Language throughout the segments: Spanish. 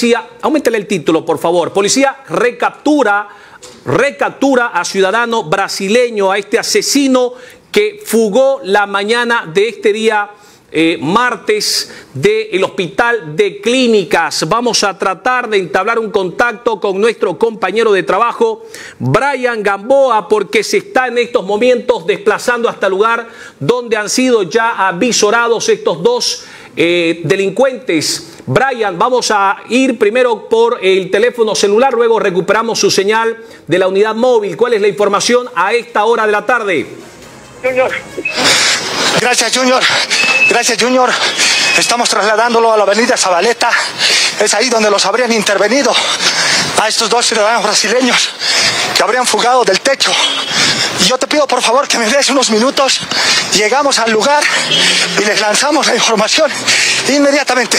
policía, auméntale el título por favor, policía recaptura a ciudadano brasileño, a este asesino que fugó la mañana de este día martes del Hospital de Clínicas. Vamos a tratar de entablar un contacto con nuestro compañero de trabajo, Brian Gamboa, porque se está en estos momentos desplazando hasta el lugar donde han sido ya avisorados estos dos delincuentes. Brian, vamos a ir primero por el teléfono celular, luego recuperamos su señal de la unidad móvil. ¿Cuál es la información a esta hora de la tarde? Junior. Gracias, Junior. Gracias, Junior. Estamos trasladándolo a la avenida Zabaleta. Es ahí donde los habrían intervenido a estos dos ciudadanos brasileños que habrían fugado del techo. Y yo te pido, por favor, que me des unos minutos. Llegamos al lugar y les lanzamos la información inmediatamente.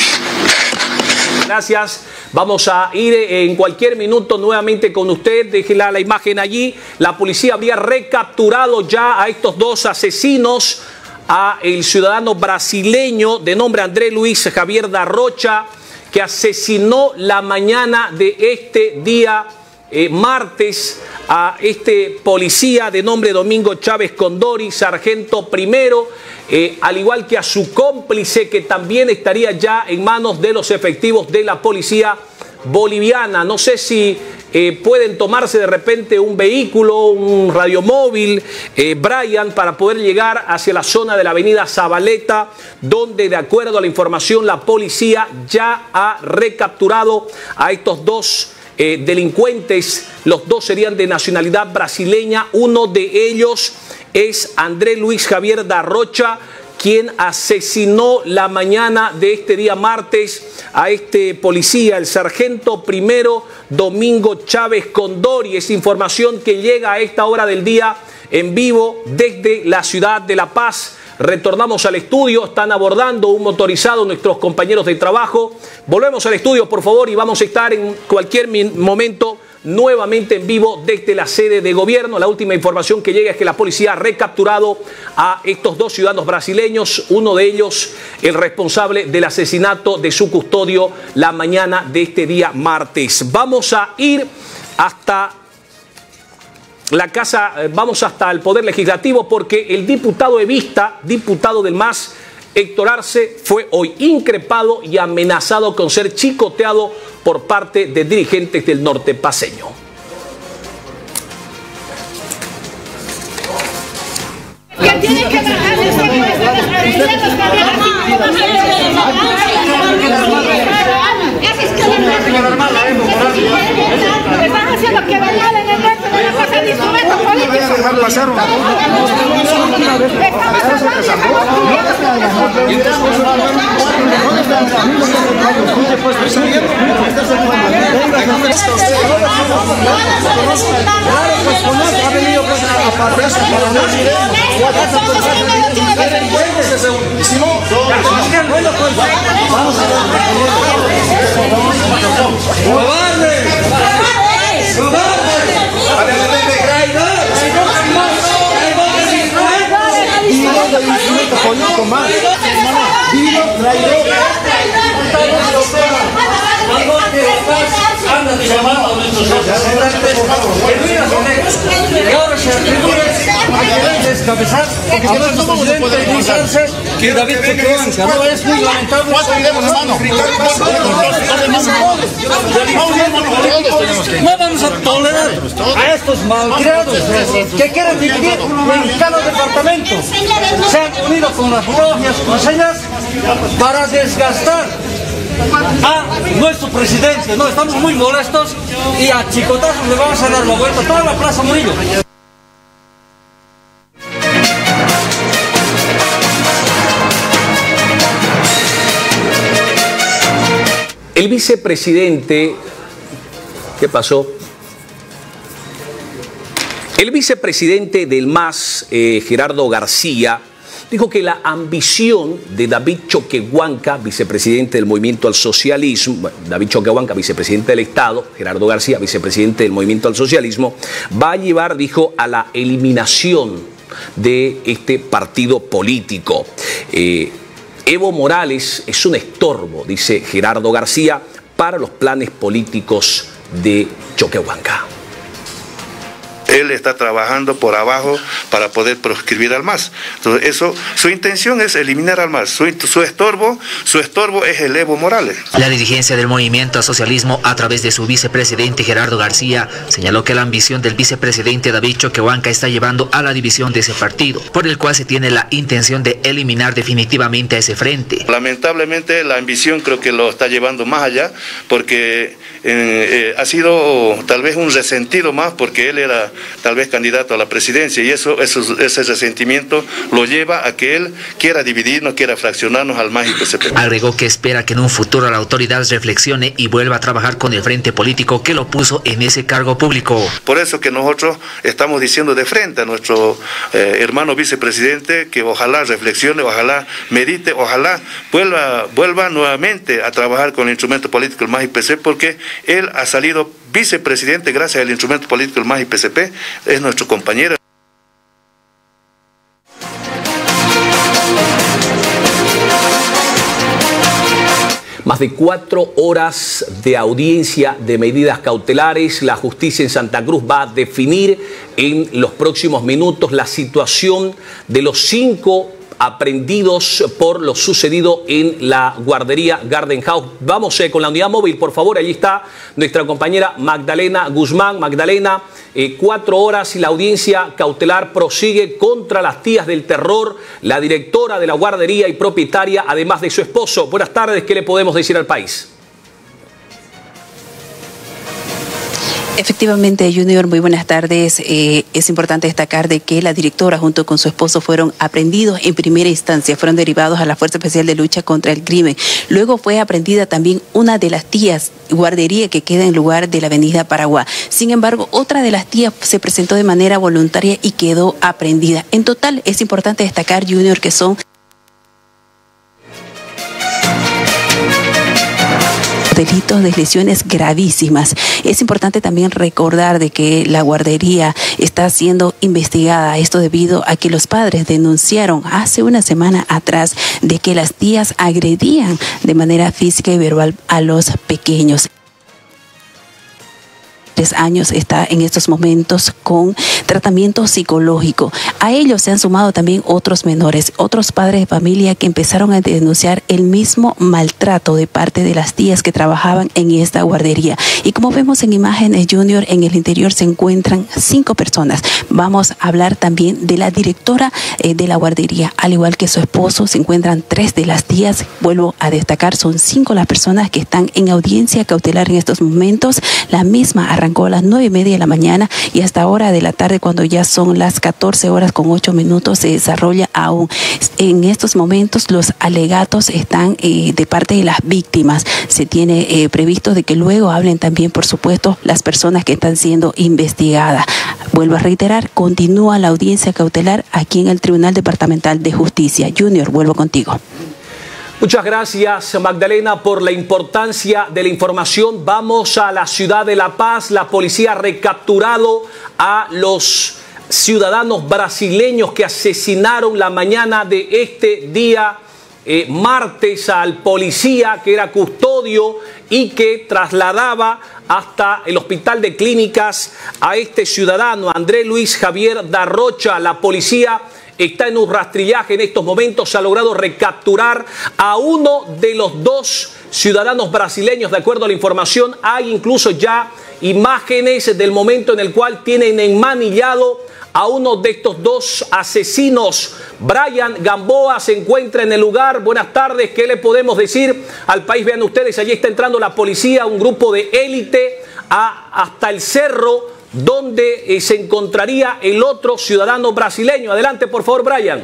Gracias. Vamos a ir en cualquier minuto nuevamente con usted. Déjela la imagen allí. La policía habría recapturado ya a estos dos asesinos, a el ciudadano brasileño de nombre André Luis Javier da Rocha, que asesinó la mañana de este día martes a este policía de nombre Domingo Chávez Condori, sargento primero, al igual que a su cómplice, que también estaría ya en manos de los efectivos de la policía boliviana. No sé si pueden tomarse de repente un vehículo, un radiomóvil, Brian, para poder llegar hacia la zona de la avenida Zabaleta, donde, de acuerdo a la información, la policía ya ha recapturado a estos dos delincuentes. Los dos serían de nacionalidad brasileña. Uno de ellos es André Luis Javier da Rocha, quien asesinó la mañana de este día martes a este policía, el sargento primero Domingo Chávez Condori. Es información que llega a esta hora del día en vivo desde la ciudad de La Paz. Retornamos al estudio, están abordando un motorizado nuestros compañeros de trabajo. Volvemos al estudio, por favor, y vamos a estar en cualquier momento nuevamente en vivo desde la sede de gobierno. La última información que llega es que la policía ha recapturado a estos dos ciudadanos brasileños, uno de ellos el responsable del asesinato de su custodio la mañana de este día martes. Vamos a ir hasta la casa, vamos hasta el Poder Legislativo, porque el diputado evista, diputado del MAS, Héctor Arce, fue hoy increpado y amenazado con ser chicoteado por parte de dirigentes del norte paceño. Que tiene que bajar de están haciendo que bailar en el norte de la cosa de instrumentos políticos. Andan llamando a nuestros representantes y ahora se atribuye a descabezar a nuestro presidente Luis Arce y David Choquehuanca. No, es muy lamentable. No vamos a tolerar a estos malcriados que quieren dividir en cada departamento. Se han unido con las logias cruceñas para desgastar a nuestro presidente. No, estamos muy molestos y a chicotazos le vamos a dar la vuelta a toda la Plaza Murillo. El vicepresidente, ¿qué pasó? El vicepresidente del MAS, Gerardo García, dijo que la ambición de David Choquehuanca, vicepresidente del Movimiento al Socialismo, bueno, David Choquehuanca, vicepresidente del Estado, Gerardo García, vicepresidente del Movimiento al Socialismo, va a llevar, dijo, a la eliminación de este partido político. Evo Morales es un estorbo, dice Gerardo García, para los planes políticos de Choquehuanca. Él está trabajando por abajo para poder proscribir al MAS. Entonces, eso, su intención es eliminar al MAS. Su estorbo es el Evo Morales. La dirigencia del movimiento al socialismo, a través de su vicepresidente Gerardo García, señaló que la ambición del vicepresidente David Choquehuanca está llevando a la división de ese partido, por el cual se tiene la intención de eliminar definitivamente a ese frente. Lamentablemente la ambición creo que lo está llevando más allá, porque ha sido tal vez un resentido más, porque él era tal vez candidato a la presidencia, y ese resentimiento lo lleva a que él quiera dividirnos, quiera fraccionarnos al MAS y PCP. Agregó que espera que en un futuro la autoridad reflexione y vuelva a trabajar con el frente político que lo puso en ese cargo público. Por eso que nosotros estamos diciendo de frente a nuestro hermano vicepresidente que ojalá reflexione, ojalá medite, ojalá vuelva nuevamente a trabajar con el instrumento político del MAS y PCP, porque él ha salido vicepresidente gracias al instrumento político del MAS y PCP, es nuestro compañero. Más de 4 horas de audiencia de medidas cautelares. La justicia en Santa Cruz va a definir en los próximos minutos la situación de los 5 aprendidos por lo sucedido en la guardería Garden House. Vamos con la unidad móvil, por favor. Allí está nuestra compañera Magdalena Guzmán. Magdalena, 4 horas y la audiencia cautelar prosigue contra las tías del terror, la directora de la guardería y propietaria, además de su esposo. Buenas tardes, ¿qué le podemos decir al país? Efectivamente, Junior, muy buenas tardes. Es importante destacar de que la directora junto con su esposo fueron aprehendidos en primera instancia, fueron derivados a la Fuerza Especial de Lucha contra el Crimen. Luego fue aprendida también una de las tías, guardería que queda en lugar de la avenida Paraguay. Sin embargo, otra de las tías se presentó de manera voluntaria y quedó aprehendida. En total, es importante destacar, Junior, que son delitos de lesiones gravísimas. Es importante también recordar de que la guardería está siendo investigada, esto debido a que los padres denunciaron hace una semana atrás de que las tías agredían de manera física y verbal a los pequeños. 3 años está en estos momentos con tratamiento psicológico. A ellos se han sumado también otros menores, otros padres de familia que empezaron a denunciar el mismo maltrato de parte de las tías que trabajaban en esta guardería. Y como vemos en imágenes, Junior, en el interior se encuentran 5 personas. Vamos a hablar también de la directora de la guardería, al igual que su esposo. Se encuentran 3 de las tías. Vuelvo a destacar, son 5 las personas que están en audiencia cautelar en estos momentos. La misma arrancó a las 9:30 de la mañana y hasta ahora de la tarde, cuando ya son las 14 horas con 8 minutos, se desarrolla aún. En estos momentos los alegatos están de parte de las víctimas. Se tiene previsto de que luego hablen también, por supuesto, las personas que están siendo investigadas. Vuelvo a reiterar, continúa la audiencia cautelar aquí en el Tribunal Departamental de Justicia. Junior, vuelvo contigo. Muchas gracias, Magdalena, por la importancia de la información. Vamos a la ciudad de La Paz. La policía ha recapturado a los ciudadanos brasileños que asesinaron la mañana de este día martes al policía que era custodio y que trasladaba hasta el hospital de clínicas a este ciudadano, André Luis Javier Darrocha. La policía está en un rastrillaje en estos momentos. Se ha logrado recapturar a uno de los 2 ciudadanos brasileños. De acuerdo a la información, hay incluso ya imágenes del momento en el cual tienen enmanillado a uno de estos 2 asesinos. Brian Gamboa se encuentra en el lugar. Buenas tardes, ¿qué le podemos decir al país? Vean ustedes, allí está entrando la policía, un grupo de élite hasta el cerro donde se encontraría el otro ciudadano brasileño. Adelante, por favor, Brian.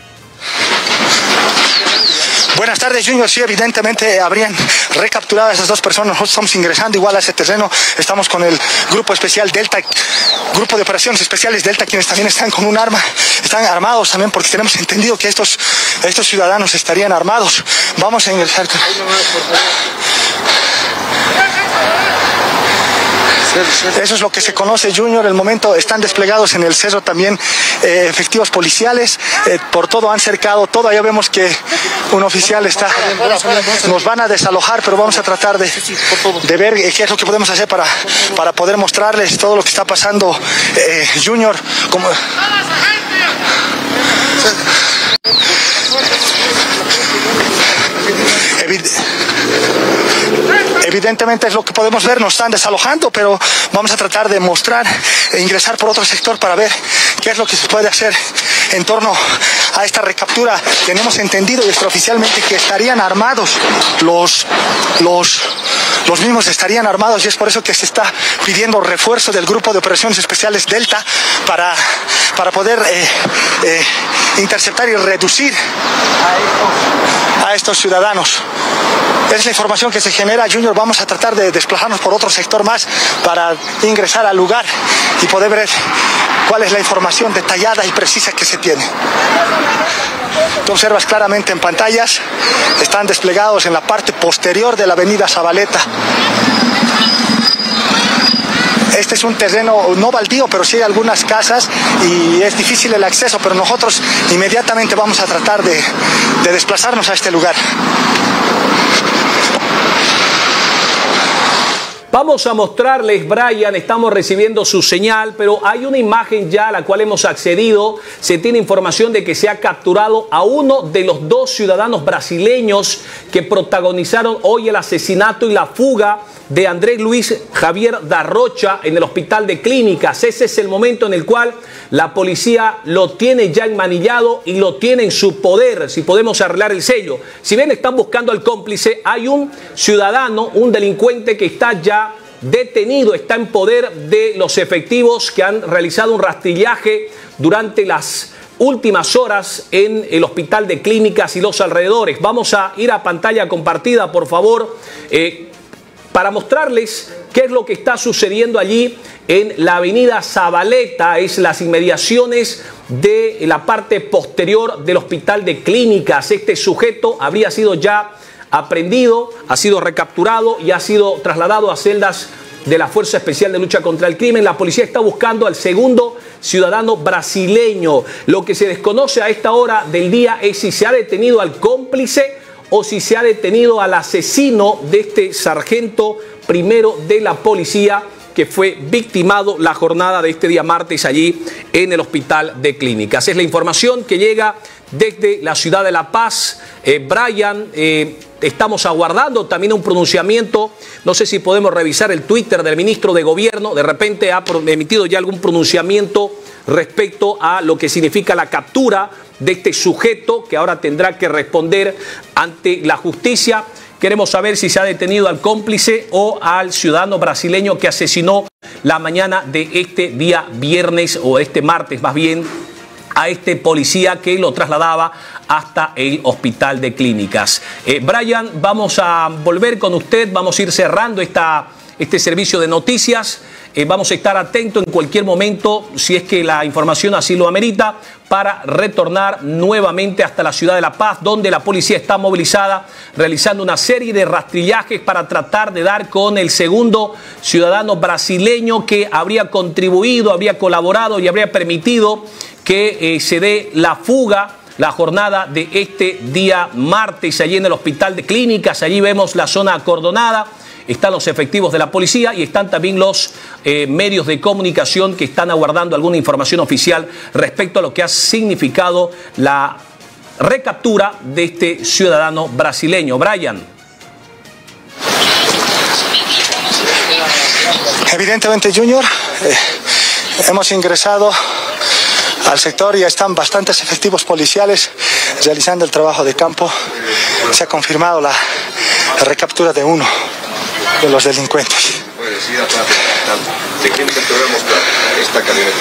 Buenas tardes, Junior. Sí, evidentemente habrían recapturado a esas 2 personas. Nosotros estamos ingresando igual a ese terreno. Estamos con el grupo especial Delta, grupo de operaciones especiales Delta, quienes también están con un arma. Están armados también, porque tenemos entendido que estos ciudadanos estarían armados. Vamos a ingresar. Eso es lo que se conoce, Junior. El momento están desplegados en el cerro también efectivos policiales, por todo han cercado todo. Ya vemos que un oficial está, nos van a desalojar, pero vamos a tratar de ver qué es lo que podemos hacer para poder mostrarles todo lo que está pasando. Junior, como... Evidentemente es lo que podemos ver, nos están desalojando, pero vamos a tratar de mostrar e ingresar por otro sector para ver qué es lo que se puede hacer en torno a esta recaptura. Tenemos entendido extraoficialmente que estarían armados, los mismos estarían armados, y es por eso que se está pidiendo refuerzo del Grupo de Operaciones Especiales Delta para poder interceptar y reducir a estos ciudadanos. Esa es la información que se genera, Junior. Vamos a tratar de desplazarnos por otro sector más para ingresar al lugar y poder ver cuál es la información detallada y precisa que se tiene. Tú observas claramente en pantallas, están desplegados en la parte posterior de la avenida Zabaleta. Este es un terreno no baldío, pero sí hay algunas casas y es difícil el acceso, pero nosotros inmediatamente vamos a tratar de desplazarnos a este lugar. Vamos a mostrarles, Brian, estamos recibiendo su señal, pero hay una imagen ya a la cual hemos accedido. Se tiene información de que se ha capturado a uno de los dos ciudadanos brasileños que protagonizaron hoy el asesinato y la fuga de Andrés Luis Javier da Rocha en el Hospital de Clínicas. Ese es el momento en el cual la policía lo tiene ya enmanillado y lo tiene en su poder, si podemos arreglar el sello. Si bien están buscando al cómplice, hay un ciudadano, un delincuente que está ya detenido, está en poder de los efectivos que han realizado un rastrillaje durante las últimas horas en el Hospital de Clínicas y los alrededores. Vamos a ir a pantalla compartida, por favor, para mostrarles qué es lo que está sucediendo allí en la avenida Zabaleta. Es las inmediaciones de la parte posterior del Hospital de Clínicas. Este sujeto habría sido ya aprehendido, ha sido recapturado y ha sido trasladado a celdas de la Fuerza Especial de Lucha contra el Crimen. La policía está buscando al segundo ciudadano brasileño. Lo que se desconoce a esta hora del día es si se ha detenido al cómplice o si se ha detenido al asesino de este sargento primero de la policía que fue victimado la jornada de este día martes allí en el Hospital de Clínicas. Es la información que llega desde la ciudad de La Paz. Brian, estamos aguardando también un pronunciamiento. No sé si podemos revisar el Twitter del ministro de Gobierno. De repente ha emitido ya algún pronunciamiento respecto a lo que significa la captura de este sujeto que ahora tendrá que responder ante la justicia. Queremos saber si se ha detenido al cómplice o al ciudadano brasileño que asesinó la mañana de este día viernes, o este martes más bien, a este policía que lo trasladaba hasta el Hospital de Clínicas. Brian, vamos a volver con usted, vamos a ir cerrando este servicio de noticias. Vamos a estar atentos en cualquier momento, si es que la información así lo amerita, para retornar nuevamente hasta la ciudad de La Paz, donde la policía está movilizada, realizando una serie de rastrillajes para tratar de dar con el segundo ciudadano brasileño que habría contribuido, habría colaborado y habría permitido que se dé la fuga la jornada de este día martes allí en el Hospital de Clínicas. Allí vemos la zona acordonada. Están los efectivos de la policía y están también los medios de comunicación que están aguardando alguna información oficial respecto a lo que ha significado la recaptura de este ciudadano brasileño. Brian. Evidentemente, Junior, hemos ingresado al sector y están bastantes efectivos policiales realizando el trabajo de campo. Se ha confirmado la recaptura de uno de los delincuentes. ¿De quién te podemos mostrar esta camioneta?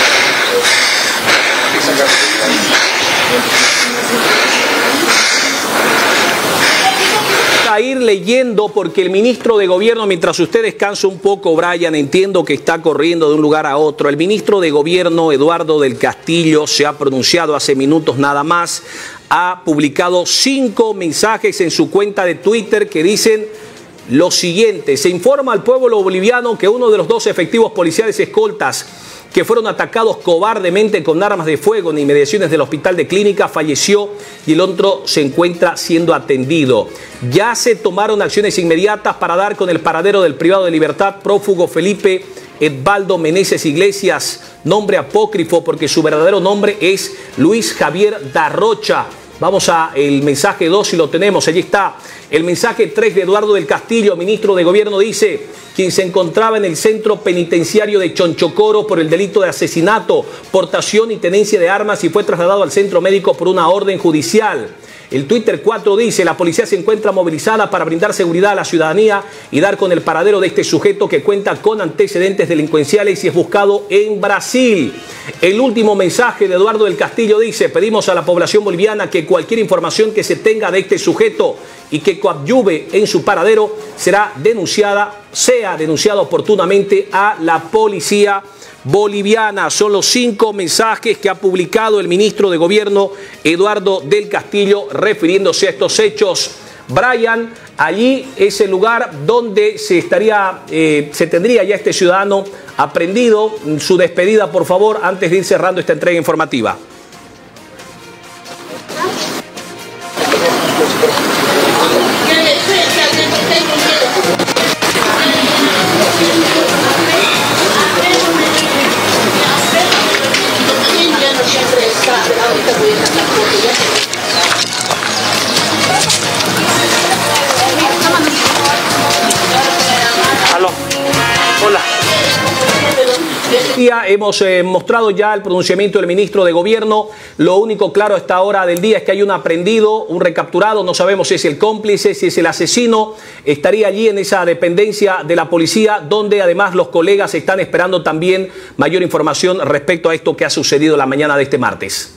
A ir leyendo, porque el ministro de Gobierno, mientras usted descansa un poco, Brian, entiendo que está corriendo de un lugar a otro. El ministro de Gobierno, Eduardo del Castillo, se ha pronunciado hace minutos nada más. Ha publicado 5 mensajes en su cuenta de Twitter que dicen lo siguiente: se informa al pueblo boliviano que uno de los 2 efectivos policiales escoltas que fueron atacados cobardemente con armas de fuego en inmediaciones del hospital de Clínica, falleció y el otro se encuentra siendo atendido. Ya se tomaron acciones inmediatas para dar con el paradero del privado de libertad prófugo Felipe Edvaldo Meneses Iglesias, nombre apócrifo porque su verdadero nombre es Luis Javier Darrocha. Vamos a el mensaje 2 si lo tenemos, allí está. El mensaje 3 de Eduardo del Castillo, ministro de Gobierno, dice: quien se encontraba en el centro penitenciario de Chonchocoro por el delito de asesinato, portación y tenencia de armas y fue trasladado al centro médico por una orden judicial. El Twitter 4 dice: la policía se encuentra movilizada para brindar seguridad a la ciudadanía y dar con el paradero de este sujeto que cuenta con antecedentes delincuenciales y es buscado en Brasil. El último mensaje de Eduardo del Castillo dice: pedimos a la población boliviana que cualquier información que se tenga de este sujeto y que coadyuve en su paradero sea denunciada oportunamente a la policía boliviana. Son los 5 mensajes que ha publicado el ministro de Gobierno Eduardo del Castillo refiriéndose a estos hechos. Brian, allí es el lugar donde se tendría ya este ciudadano aprendido. Su despedida, por favor, antes de ir cerrando esta entrega informativa. Aló. Hola. Hemos mostrado ya el pronunciamiento del ministro de Gobierno. Lo único claro a esta hora del día es que hay un aprendido, un recapturado. No sabemos si es el cómplice, si es el asesino. Estaría allí en esa dependencia de la policía, donde además los colegas están esperando también mayor información respecto a esto que ha sucedido la mañana de este martes.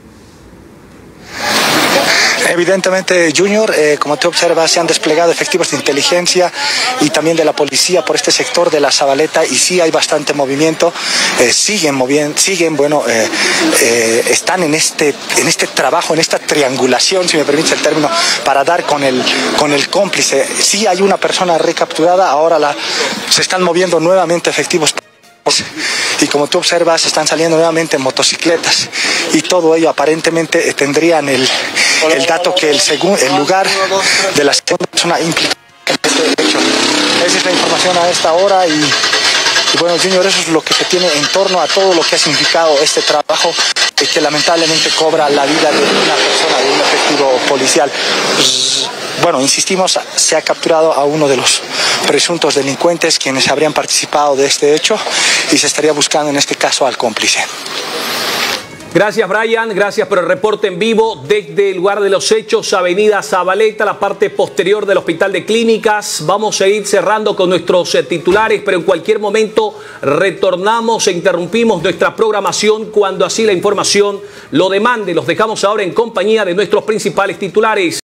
Evidentemente, Junior, como te observas, se han desplegado efectivos de inteligencia y también de la policía por este sector de la Zabaleta y sí hay bastante movimiento, están en este trabajo, en esta triangulación, si me permites el término, para dar con el cómplice. Sí hay una persona recapturada, ahora se están moviendo nuevamente efectivos. Y como tú observas, están saliendo nuevamente motocicletas y todo ello aparentemente tendrían el dato que el lugar de la segunda persona implicada en este hecho. Esa es la información a esta hora y bueno, Junior, eso es lo que se tiene en torno a todo lo que ha significado este trabajo que lamentablemente cobra la vida de una persona, de un efectivo policial. Bueno, insistimos, se ha capturado a uno de los presuntos delincuentes quienes habrían participado de este hecho y se estaría buscando en este caso al cómplice. Gracias, Brian. Gracias por el reporte en vivo desde el lugar de los hechos, Avenida Zabaleta, la parte posterior del Hospital de Clínicas. Vamos a ir cerrando con nuestros titulares, pero en cualquier momento retornamos e interrumpimos nuestra programación cuando así la información lo demande. Los dejamos ahora en compañía de nuestros principales titulares.